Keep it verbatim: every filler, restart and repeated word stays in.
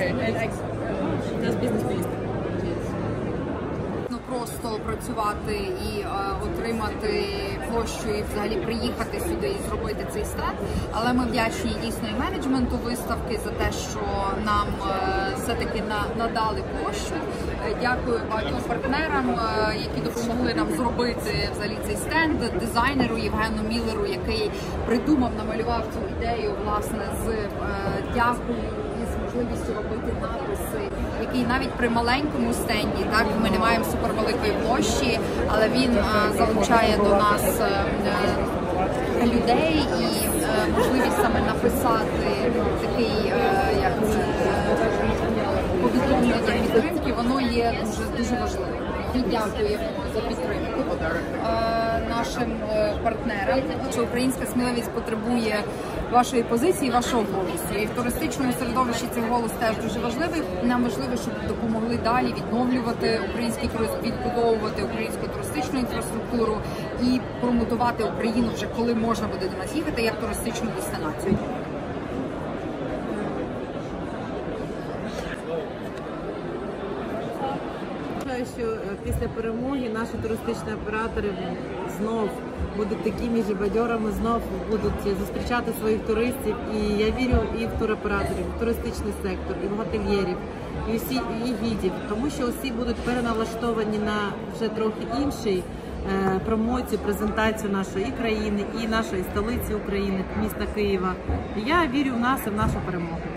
Просто працювати і е, отримати площу і взагалі приїхати сюди і зробити цей стенд. Але ми вдячні дійсно і менеджменту виставки за те, що нам е, все-таки на, надали площу. Е, дякую багатьом партнерам, е, які допомогли нам зробити взагалі цей стенд, дизайнеру Євгену Міллеру, який придумав, намалював цю ідею власне з е, дякую і з можливістю робити написи, який навіть при маленькому стенді, так, ми не маємо супервеликої площі, але він а, залучає до нас а, людей і а, можливість саме написати такий а, як це, повідомлення підтримки, воно є дуже, дуже важливим. І дякуємо за підтримку а, нашим партнерам. Що українська сміливість потребує вашої позиції, вашого голосу. І в туристичному середовищі цей голос теж дуже важливий. Нам важливо, щоб допомогли далі відновлювати український туризм, відбудовувати українську туристичну інфраструктуру і промотувати Україну вже коли можна буде до нас їхати, як туристичну дестинацію. Що після перемоги наші туристичні оператори знов будуть такими ж бадьорами, знов будуть зустрічати своїх туристів. І я вірю і в туроператорів, і в туристичний сектор, і в готельєрів, і всі і гідів, тому що усі будуть переналаштовані на вже трохи інший е, промоцію, презентацію нашої і країни, і нашої столиці України, міста Києва. І я вірю в нас і в нашу перемогу.